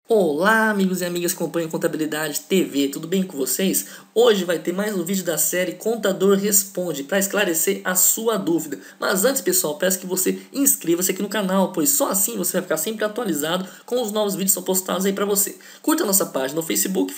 Olá, amigos e amigas que acompanham Contabilidade TV, tudo bem com vocês? Hoje vai ter mais um vídeo da série Contador Responde para esclarecer a sua dúvida. Mas antes, pessoal, peço que você inscreva-se aqui no canal, pois só assim você vai ficar sempre atualizado com os novos vídeos que são postados aí para você. Curta a nossa página no Facebook,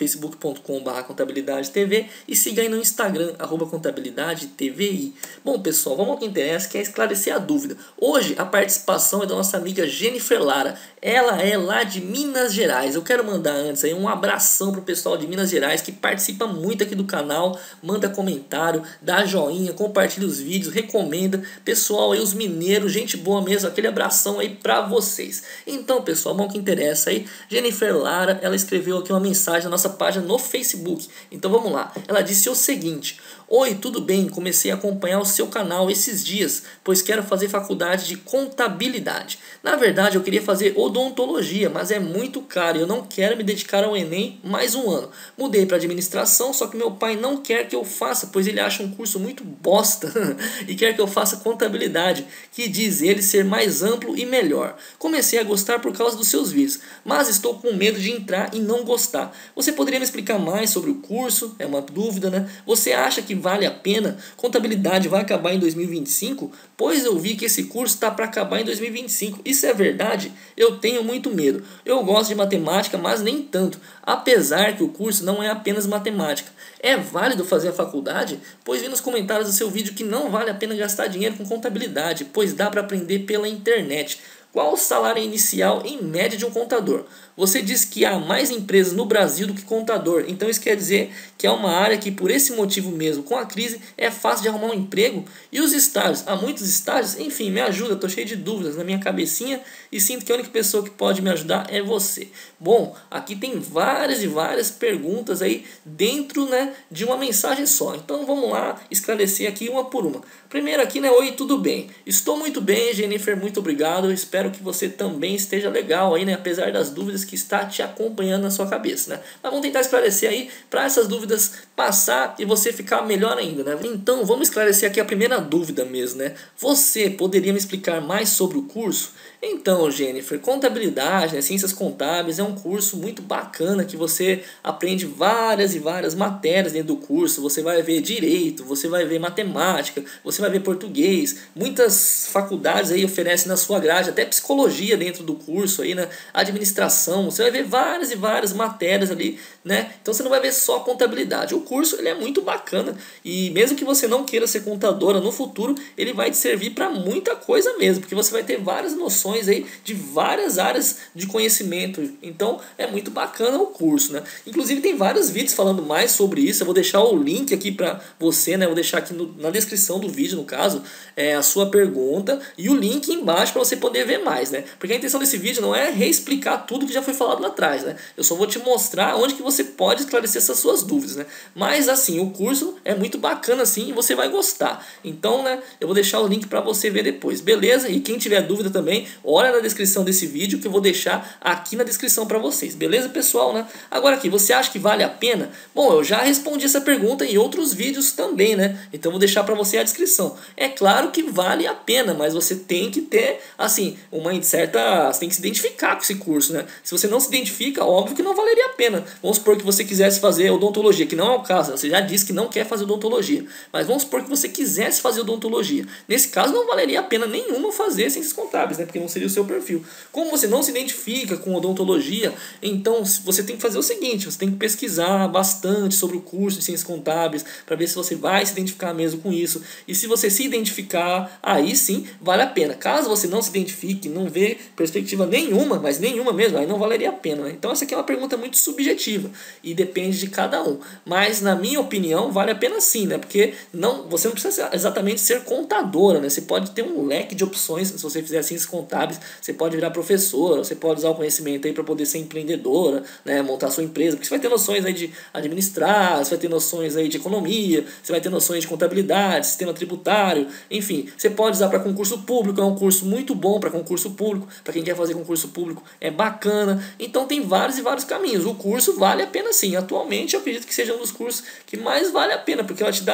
facebook.com/contabilidade-tv, e siga aí no Instagram, @contabilidade-tvi. Bom, pessoal, vamos ao que interessa, que é esclarecer a dúvida. Hoje a participação é da nossa amiga Jennifer Lara. Ela é lá de Minas Gerais. Eu quero mandar antes aí um abração pro pessoal de Minas Gerais que participa muito aqui do canal, manda comentário, dá joinha, compartilha os vídeos, recomenda. Pessoal aí, os mineiros, gente boa mesmo, aquele abração aí pra vocês. Então, pessoal, bom que interessa aí, Jennifer Lara, ela escreveu aqui uma mensagem na nossa página no Facebook. Então vamos lá. Ela disse o seguinte: oi, tudo bem? Comecei a acompanhar o seu canal esses dias, pois quero fazer faculdade de contabilidade. Na verdade, eu queria fazer odontologia, mas é muito caro e eu não quero me dedicar ao Enem mais um ano. Mudei para administração, só que meu pai não quer que eu faça, pois ele acha um curso muito bosta e quer que eu faça contabilidade, que diz ele ser mais amplo e melhor. Comecei a gostar por causa dos seus vídeos, mas estou com medo de entrar e não gostar. Você poderia me explicar mais sobre o curso? É uma dúvida, né? Você acha que vale a pena? Contabilidade vai acabar em 2025? Pois eu vi que esse curso está para acabar em 2025. Isso é verdade? Eu tenho muito medo. Eu gosto de matemática, mas nem tanto. Apesar que o curso não é apenas matemática. É válido fazer a faculdade? Pois vi nos comentários do seu vídeo que não vale a pena gastar dinheiro com contabilidade, pois dá para aprender pela internet. Qual o salário inicial em média de um contador? Você diz que há mais empresas no Brasil do que contador, então isso quer dizer que é uma área que, por esse motivo mesmo, com a crise, é fácil de arrumar um emprego? E os estágios? Há muitos estágios? Enfim, me ajuda, estou cheio de dúvidas na minha cabecinha e sinto que a única pessoa que pode me ajudar é você. Bom, aqui tem várias e várias perguntas aí dentro, né, de uma mensagem só. Então vamos lá esclarecer aqui uma por uma. Primeiro aqui, né, oi, tudo bem? Estou muito bem, Jennifer, muito obrigado. Espero que você também esteja legal aí, né, apesar das dúvidas que está te acompanhando na sua cabeça, né? Mas vamos tentar esclarecer aí para essas dúvidas passar e você ficar melhor ainda, né? Então vamos esclarecer aqui a primeira dúvida mesmo, né? Você poderia me explicar mais sobre o curso? Então, Jennifer, contabilidade, né, ciências contábeis é um curso muito bacana que você aprende várias e várias matérias dentro do curso. Você vai ver direito, você vai ver matemática, você vai ver português. Muitas faculdades aí oferecem na sua grade até psicologia dentro do curso aí, né? Administração, você vai ver várias e várias matérias ali, né? Então você não vai ver só contabilidade. O curso ele é muito bacana e mesmo que você não queira ser contadora no futuro, ele vai te servir para muita coisa mesmo, porque você vai ter várias noções aí de várias áreas de conhecimento. Então é muito bacana o curso, né? Inclusive tem vários vídeos falando mais sobre isso. Eu vou deixar o link aqui para você, né? Eu vou deixar aqui na descrição do vídeo, no caso, a sua pergunta e o link embaixo para você poder ver mais, né? Porque a intenção desse vídeo não é reexplicar tudo que já foi falado lá atrás, né? Eu só vou te mostrar onde que você pode esclarecer essas suas dúvidas, né? Mas assim, o curso é muito bacana assim e você vai gostar. Então, né, eu vou deixar o link para você ver depois, beleza? E quem tiver dúvida também, olha na descrição desse vídeo que eu vou deixar aqui na descrição para vocês, beleza, pessoal, né? Agora aqui, você acha que vale a pena? Bom, eu já respondi essa pergunta em outros vídeos também, né? Então eu vou deixar para você a descrição. É claro que vale a pena, mas você tem que ter, assim, uma certa... Você tem que se identificar com esse curso, né? Se você não se identifica, óbvio que não valeria a pena. Vamos supor que você quisesse fazer odontologia, que não é o caso, né? Você já disse que não quer fazer odontologia. Mas vamos supor que você quisesse fazer odontologia. Nesse caso, não valeria a pena nenhuma fazer ciências contábeis, né? Porque não seria o seu perfil. Como você não se identifica com odontologia, então você tem que fazer o seguinte: você tem que pesquisar bastante sobre o curso de ciências contábeis para ver se você vai se identificar mesmo com isso. E se você se identificar, aí sim vale a pena. Caso você não se identifique, não vê perspectiva nenhuma, mas nenhuma mesmo, aí não valeria a pena, né? Então essa aqui é uma pergunta muito subjetiva e depende de cada um. Mas na minha opinião vale a pena sim, né? Porque você não precisa exatamente ser contadora, né? Você pode ter um leque de opções. Se você fizer ciências contábeis, você pode virar professora, você pode usar o conhecimento aí para poder ser empreendedora, né? Montar sua empresa, porque você vai ter noções aí de administrar, você vai ter noções aí de economia, você vai ter noções de contabilidade, sistema tributário, enfim, você pode usar para concurso público, é um curso muito bom para concurso público, para quem quer fazer concurso público é bacana. Então tem vários e vários caminhos. O curso vale a pena sim. Atualmente eu acredito que seja um dos cursos que mais vale a pena, porque ela te dá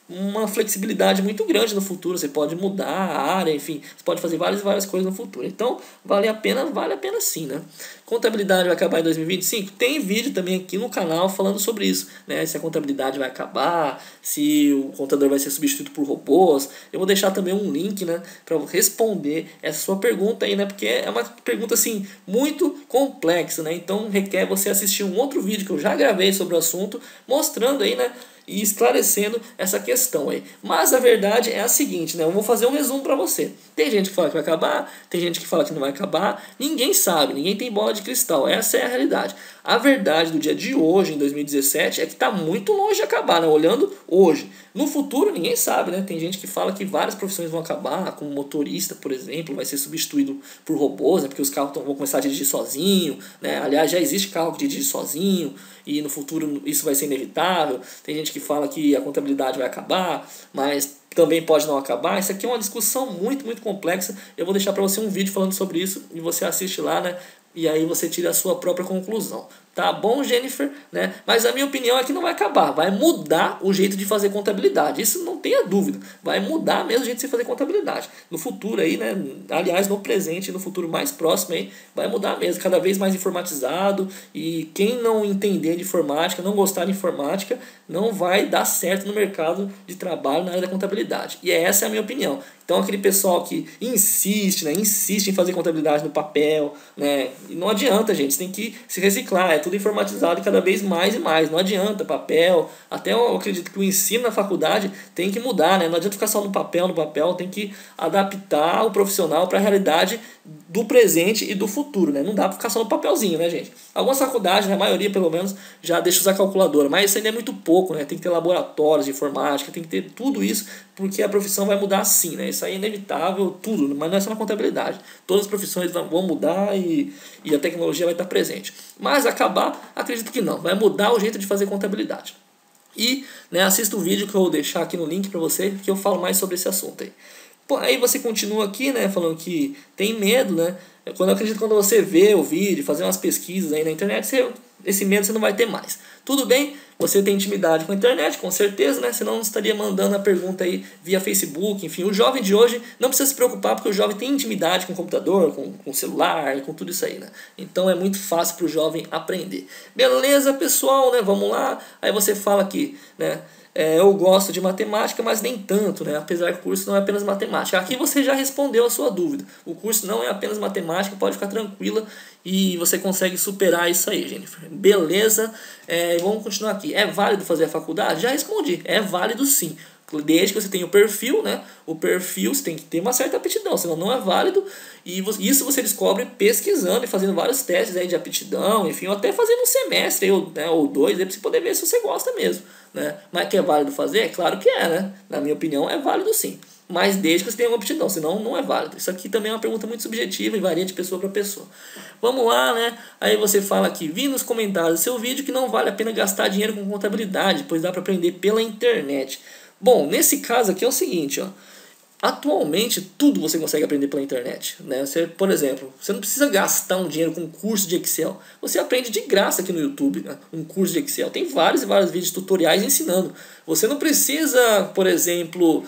uma flexibilidade muito grande no futuro. Você pode mudar a área, enfim, você pode fazer várias coisas no futuro. Então, vale a pena sim, né? Contabilidade vai acabar em 2025? Tem vídeo também aqui no canal falando sobre isso, né? Se a contabilidade vai acabar, se o contador vai ser substituído por robôs. Eu vou deixar também um link, né, para responder essa sua pergunta aí, né? Porque é uma pergunta assim muito complexa, né? Então requer você assistir um outro vídeo que eu já gravei sobre o assunto, mostrando aí, né, e esclarecendo essa questão aí. Mas a verdade é a seguinte, né? Eu vou fazer um resumo para você. Tem gente que fala que vai acabar, tem gente que fala que não vai acabar. Ninguém sabe, ninguém tem bola de cristal. Essa é a realidade. A verdade do dia de hoje, em 2017, é que está muito longe de acabar, né? Olhando hoje. No futuro, ninguém sabe, né? Tem gente que fala que várias profissões vão acabar, como motorista, por exemplo, vai ser substituído por robôs, né? Porque os carros vão começar a dirigir sozinho, né? Aliás, já existe carro que dirige sozinho, e no futuro isso vai ser inevitável. Tem gente que fala que a contabilidade vai acabar, mas também pode não acabar. Isso aqui é uma discussão muito complexa. Eu vou deixar para você um vídeo falando sobre isso e você assiste lá, né? E aí você tira a sua própria conclusão. Tá bom, Jennifer? Né? Mas a minha opinião é que não vai acabar. Vai mudar o jeito de fazer contabilidade. Isso não tenha dúvida. Vai mudar mesmo o jeito de se fazer contabilidade. No futuro aí, né? Aliás, no presente e no futuro mais próximo aí, vai mudar mesmo. Cada vez mais informatizado. E quem não entender de informática, não gostar de informática, não vai dar certo no mercado de trabalho na área da contabilidade. E essa é a minha opinião. Então aquele pessoal que insiste, né, insiste em fazer contabilidade no papel, né, e não adianta, gente, você tem que se reciclar, é tudo informatizado cada vez mais e mais, não adianta papel, até eu acredito que o ensino na faculdade tem que mudar, né, não adianta ficar só no papel, tem que adaptar o profissional para a realidade do presente e do futuro, né, não dá para ficar só no papelzinho, né, gente. Algumas faculdades, né, a maioria pelo menos, já deixa usar calculadora, mas isso ainda é muito pouco, né, tem que ter laboratórios de informática, tem que ter tudo isso, porque a profissão vai mudar sim, né? Isso aí é inevitável, tudo, mas não é só na contabilidade. Todas as profissões vão mudar e a tecnologia vai estar presente. Mas acabar, acredito que não. Vai mudar o jeito de fazer contabilidade. E, né, assista o vídeo que eu vou deixar aqui no link para você, que eu falo mais sobre esse assunto aí. Pô, aí você continua aqui, né, falando que tem medo, né? Eu acredito que quando você vê o vídeo, fazer umas pesquisas aí na internet, esse medo você não vai ter mais. Tudo bem, você tem intimidade com a internet, com certeza, né? Senão não estaria mandando a pergunta aí via Facebook, enfim. O jovem de hoje não precisa se preocupar porque o jovem tem intimidade com o computador, com o celular, com tudo isso aí, né? Então é muito fácil para o jovem aprender. Beleza, pessoal, né? Vamos lá. Aí você fala aqui, né? Eu gosto de matemática, mas nem tanto, né? Apesar que o curso não é apenas matemática. Aqui você já respondeu a sua dúvida. O curso não é apenas matemática, pode ficar tranquila e você consegue superar isso aí, Jennifer. Beleza? Vamos continuar aqui. É válido fazer a faculdade? Já respondi. É válido sim. Desde que você tenha o perfil, né? O perfil você tem que ter uma certa aptidão, senão não é válido. E isso você descobre pesquisando e fazendo vários testes aí de aptidão, enfim, ou até fazendo um semestre ou dois, aí pra você poder ver se você gosta mesmo, né? Mas que é válido fazer? É claro que é, né? Na minha opinião, é válido sim. Mas desde que você tenha uma aptidão, senão não é válido. Isso aqui também é uma pergunta muito subjetiva e varia de pessoa para pessoa. Vamos lá, né? Aí você fala aqui, vi nos comentários do seu vídeo que não vale a pena gastar dinheiro com contabilidade, pois dá para aprender pela internet. Bom, nesse caso aqui é o seguinte, ó. Atualmente tudo você consegue aprender pela internet, né? Você, por exemplo, você não precisa gastar um dinheiro com um curso de Excel. Você aprende de graça aqui no YouTube, né? Um curso de Excel. Tem vários e vários vídeos tutoriais ensinando. Você não precisa, por exemplo,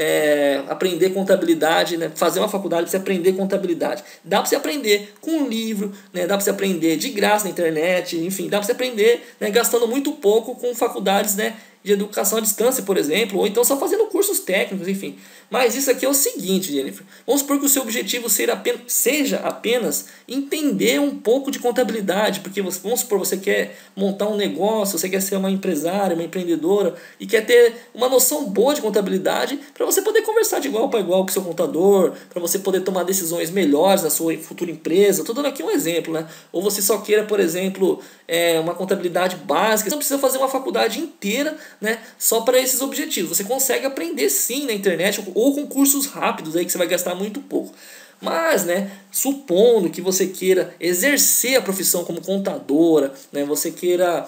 aprender contabilidade, né? Fazer uma faculdade para você aprender contabilidade. Dá para você aprender com um livro, né? Dá para você aprender de graça na internet, enfim, dá para você aprender, né, gastando muito pouco com faculdades, né, de educação à distância, por exemplo, ou então só fazendo cursos técnicos, enfim. Mas isso aqui é o seguinte, Jennifer. Vamos supor que o seu objetivo seja apenas entender um pouco de contabilidade, porque vamos supor você quer montar um negócio, você quer ser uma empresária, uma empreendedora e quer ter uma noção boa de contabilidade para você poder conversar de igual para igual com o seu contador, para você poder tomar decisões melhores na sua futura empresa. Estou dando aqui um exemplo, né? Ou você só queira, por exemplo, uma contabilidade básica. Você não precisa fazer uma faculdade inteira, né, só para esses objetivos. Você consegue aprender sim na internet ou com cursos rápidos aí que você vai gastar muito pouco. Mas, né, supondo que você queira exercer a profissão como contadora, né, você queira,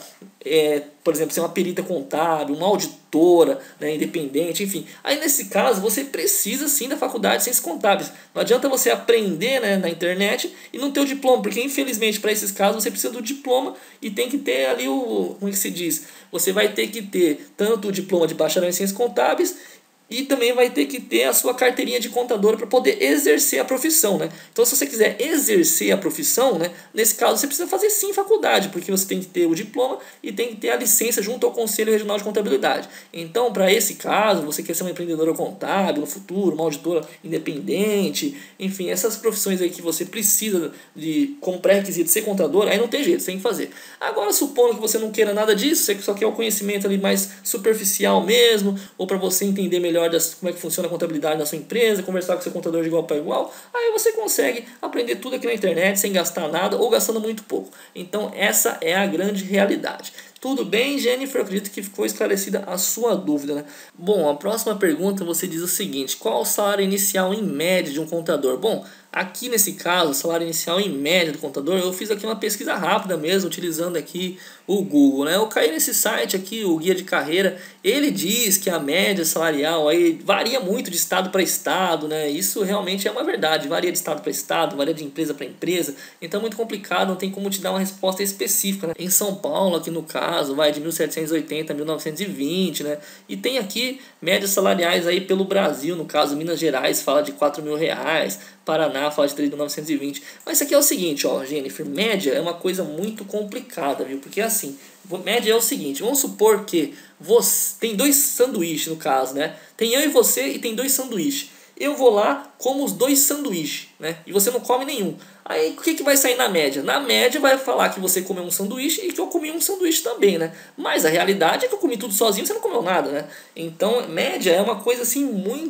por exemplo, ser uma perita contábil, uma auditora, né, independente, enfim. Aí nesse caso você precisa sim da faculdade de ciências contábeis. Não adianta você aprender, né, na internet e não ter o diploma, porque infelizmente para esses casos você precisa do diploma e tem que ter ali como é que se diz? Você vai ter que ter tanto o diploma de bacharel em ciências contábeis e também vai ter que ter a sua carteirinha de contadora para poder exercer a profissão, né? Então, se você quiser exercer a profissão, né, nesse caso você precisa fazer sim faculdade, porque você tem que ter o diploma e tem que ter a licença junto ao Conselho Regional de Contabilidade. Então, para esse caso, você quer ser uma empreendedora contábil no futuro, uma auditora independente, enfim, essas profissões aí que você precisa de como pré-requisito ser contador, aí não tem jeito, você tem que fazer. Agora, supondo que você não queira nada disso, você só quer o conhecimento ali mais superficial mesmo, ou para você entender melhor como é que funciona a contabilidade da sua empresa, conversar com seu contador de igual para igual, aí você consegue aprender tudo aqui na internet sem gastar nada ou gastando muito pouco. Então essa é a grande realidade. Tudo bem, Jennifer? Eu acredito que ficou esclarecida a sua dúvida, né? Bom, a próxima pergunta você diz o seguinte: qual o salário inicial em média de um contador? Bom, aqui nesse caso, o salário inicial em média do contador, eu fiz aqui uma pesquisa rápida mesmo, utilizando aqui o Google, né? Eu caí nesse site aqui, o Guia de Carreira, ele diz que a média salarial aí varia muito de estado para estado, né? Isso realmente é uma verdade, varia de estado para estado, varia de empresa para empresa, então é muito complicado, não tem como te dar uma resposta específica, né? Em São Paulo, aqui no caso, vai de 1780 a 1920, né? E tem aqui médias salariais aí pelo Brasil, no caso Minas Gerais fala de R$ 4.000, Paraná fala de 3.920. Mas isso aqui é o seguinte, ó, Jennifer, média é uma coisa muito complicada, viu? Porque assim, média é o seguinte, vamos supor que você tem 2 sanduíches no caso, né? Tem eu e você e tem 2 sanduíches. Eu vou lá, como os 2 sanduíches, né? E você não come nenhum. Aí o que vai sair na média? Na média vai falar que você comeu um sanduíche e que eu comi um sanduíche também, né? Mas a realidade é que eu comi tudo sozinho, você não comeu nada, né? Então, média é uma coisa assim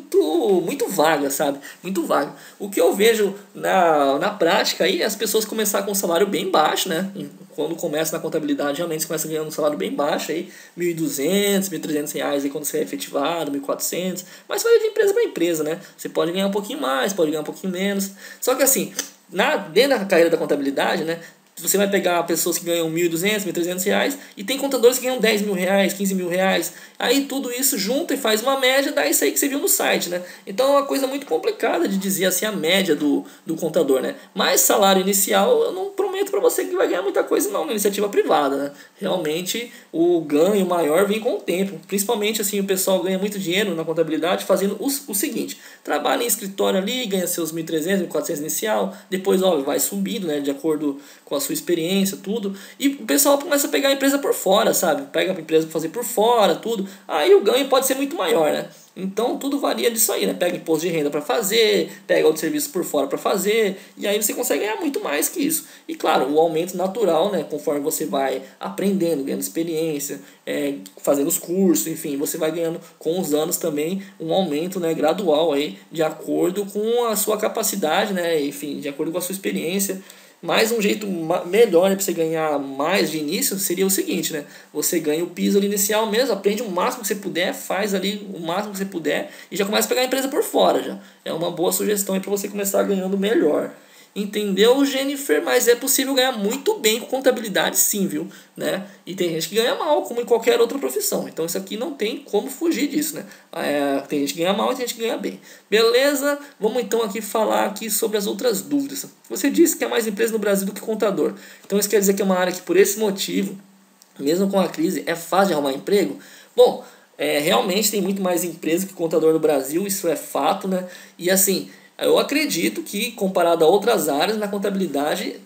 muito vaga, sabe? Muito vaga. O que eu vejo na prática aí é as pessoas começar com um salário bem baixo, né? Quando começa na contabilidade, realmente você começa ganhando um salário bem baixo aí, R$ 1.200, R$ 1.300 aí quando você é efetivado, R$ 1.400. Mas vai de empresa para empresa, né? Você pode ganhar um pouquinho mais, pode ganhar um pouquinho menos. Só que assim, dentro da carreira da contabilidade, né, você vai pegar pessoas que ganham R$ 1.200, R$ 1.300 e tem contadores que ganham R$ 10.000, R$ 15.000. Aí tudo isso junta e faz uma média, dá isso aí que você viu no site, né? Então é uma coisa muito complicada de dizer assim a média do contador, né? Mas salário inicial eu não prometo para você que vai ganhar muita coisa não na iniciativa privada, né? Realmente o ganho maior vem com o tempo. Principalmente assim, o pessoal ganha muito dinheiro na contabilidade fazendo o seguinte: trabalha em escritório ali, ganha seus R$ 1.300, R$ 1.400 inicial, depois ó, vai subindo, né, de acordo com a sua experiência, tudo. E o pessoal começa a pegar a empresa por fora, sabe? Pega a empresa para fazer por fora, tudo. Aí o ganho pode ser muito maior, né? Então tudo varia disso aí, né? Pega imposto de renda para fazer, pega outro serviço por fora para fazer, e aí você consegue ganhar muito mais que isso. E claro, o aumento natural, né? Conforme você vai aprendendo, ganhando experiência, fazendo os cursos, enfim, você vai ganhando com os anos também um aumento, né, gradual aí, de acordo com a sua capacidade, né? Enfim, de acordo com a sua experiência. Mas um jeito melhor, né, para você ganhar mais de início seria o seguinte, né? Você ganha o piso ali inicial mesmo, aprende o máximo que você puder, faz ali o máximo que você puder e já começa a pegar a empresa por fora já. É uma boa sugestão para você começar ganhando melhor. Entendeu, Jennifer? Mas é possível ganhar muito bem com contabilidade sim, viu? Né? E tem gente que ganha mal, como em qualquer outra profissão. Então isso aqui não tem como fugir disso, né? Tem gente que ganha mal e tem gente que ganha bem. Beleza? Vamos então aqui falar aqui sobre as outras dúvidas. Você disse que é mais empresa no Brasil do que contador. Então isso quer dizer que é uma área que por esse motivo, mesmo com a crise, é fácil de arrumar emprego? Bom, realmente tem muito mais empresa que contador no Brasil, isso é fato, né? E assim, eu acredito que, comparado a outras áreas, na contabilidade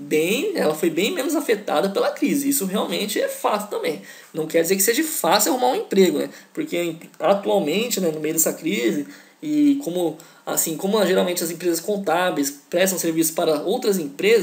ela foi bem menos afetada pela crise. Isso realmente é fato também. Não quer dizer que seja fácil arrumar um emprego, né? Porque atualmente, né, no meio dessa crise, e como geralmente as empresas contábeis prestam serviço para outras empresas,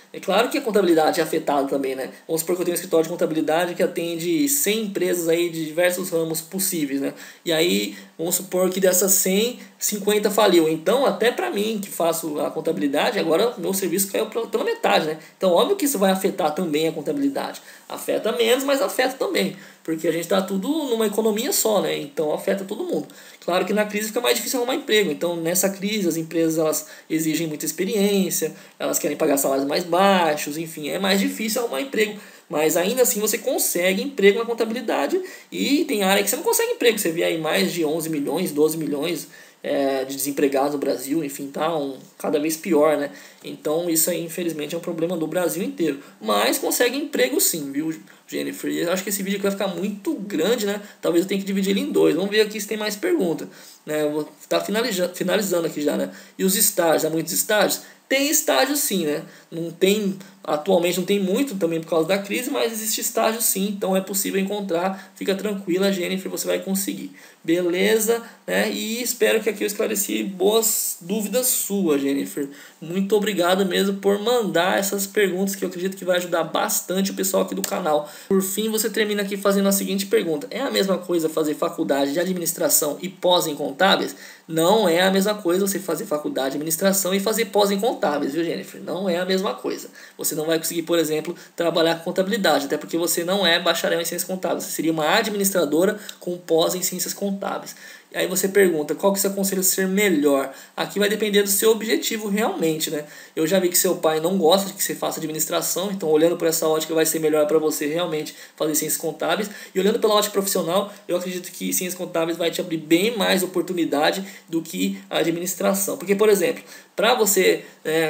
É claro que a contabilidade é afetada também, né? Vamos supor que eu tenho um escritório de contabilidade que atende 100 empresas aí de diversos ramos possíveis, né? E aí, vamos supor que dessas 100, 50 faliu. Então, até para mim, que faço a contabilidade, agora meu serviço caiu pela metade, né? Então, óbvio que isso vai afetar também a contabilidade. Afeta menos, mas afeta também. Porque a gente está tudo numa economia só, né? Então, afeta todo mundo. Claro que na crise fica mais difícil arrumar emprego. Então, nessa crise, as empresas elas exigem muita experiência, elas querem pagar salários mais baixos, enfim, é mais difícil arrumar emprego. Mas ainda assim você consegue emprego na contabilidade e tem área que você não consegue emprego. Você vê aí mais de 11 milhões, 12 milhões de desempregados no Brasil, enfim, tá cada vez pior, né? Então isso aí infelizmente é um problema do Brasil inteiro. Mas consegue emprego sim, viu, Jennifer? Eu acho que esse vídeo aqui vai ficar muito grande, né? Talvez eu tenha que dividir ele em dois. Vamos ver aqui se tem mais perguntas. Né? Eu vou estar finalizando aqui já, né? E os estágios, há muitos estágios? Tem estágio sim, né? Não tem, atualmente não tem muito também por causa da crise, mas existe estágio sim, então é possível encontrar. Fica tranquila, Jennifer, você vai conseguir. Beleza? Né? E espero que aqui eu esclareci boas dúvidas suas, Jennifer. Muito obrigado mesmo por mandar essas perguntas que eu acredito que vai ajudar bastante o pessoal aqui do canal. Por fim, você termina aqui fazendo a seguinte pergunta. É a mesma coisa fazer faculdade de administração e pós em contábeis? Não é a mesma coisa você fazer faculdade de administração e fazer pós em contábeis, viu, Jennifer? Não é a mesma coisa. Você não vai conseguir, por exemplo, trabalhar com contabilidade, até porque você não é bacharel em ciências contábeis. Você seria uma administradora com pós em ciências contábeis. E aí você pergunta, qual que você aconselha ser melhor? Aqui vai depender do seu objetivo realmente, né? Eu já vi que seu pai não gosta de que você faça administração, então olhando por essa ótica vai ser melhor para você realmente fazer ciências contábeis. E olhando pela ótica profissional, eu acredito que ciências contábeis vai te abrir bem mais oportunidade do que a administração. Porque, por exemplo, para você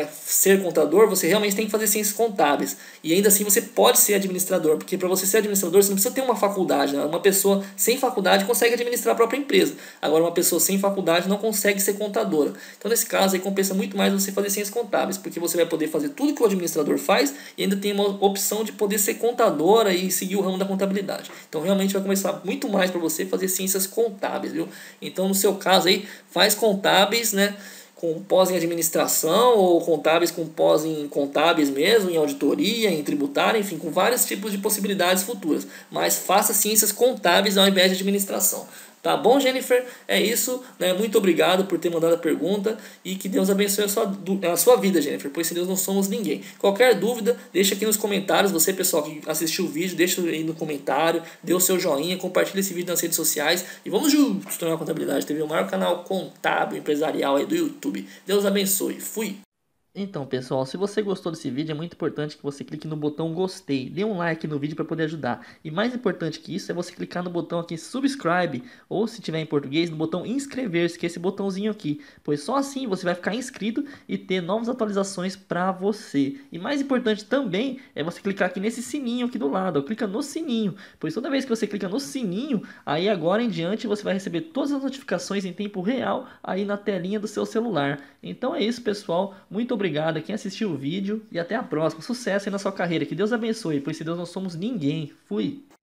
ser contador, você realmente tem que fazer ciências contábeis. E ainda assim você pode ser administrador, porque para você ser administrador você não precisa ter uma faculdade, né? Uma pessoa sem faculdade consegue administrar a própria empresa. Agora uma pessoa sem faculdade não consegue ser contadora. Então nesse caso aí compensa muito mais você fazer ciências contábeis, porque você vai poder fazer tudo que o administrador faz e ainda tem uma opção de poder ser contadora e seguir o ramo da contabilidade. Então realmente vai começar muito mais para você fazer ciências contábeis, viu? Então no seu caso aí faz contábeis, né? Com pós em administração ou contábeis com pós em contábeis mesmo, em auditoria, em tributária, enfim, com vários tipos de possibilidades futuras. Mas faça ciências contábeis ao invés de administração. Tá bom, Jennifer? É isso, né? Muito obrigado por ter mandado a pergunta e que Deus abençoe a sua vida, Jennifer, pois sem Deus não somos ninguém. Qualquer dúvida, deixa aqui nos comentários. Você, pessoal, que assistiu o vídeo, deixa aí no comentário, dê o seu joinha, compartilha esse vídeo nas redes sociais e vamos juntos tornar a Contabilidade TV o maior canal contábil empresarial aí do YouTube. Deus abençoe. Fui! Então, pessoal, se você gostou desse vídeo, é muito importante que você clique no botão gostei, dê um like no vídeo para poder ajudar. E mais importante que isso é você clicar no botão aqui subscribe, ou se tiver em português, no botão inscrever-se, que é esse botãozinho aqui. Pois só assim você vai ficar inscrito e ter novas atualizações para você. E mais importante também é você clicar aqui nesse sininho aqui do lado, ó, clica no sininho. Pois toda vez que você clica no sininho, aí agora em diante você vai receber todas as notificações em tempo real aí na telinha do seu celular. Então é isso, pessoal. Muito obrigado a quem assistiu o vídeo e até a próxima. Sucesso aí na sua carreira. Que Deus abençoe, pois sem Deus não somos ninguém. Fui!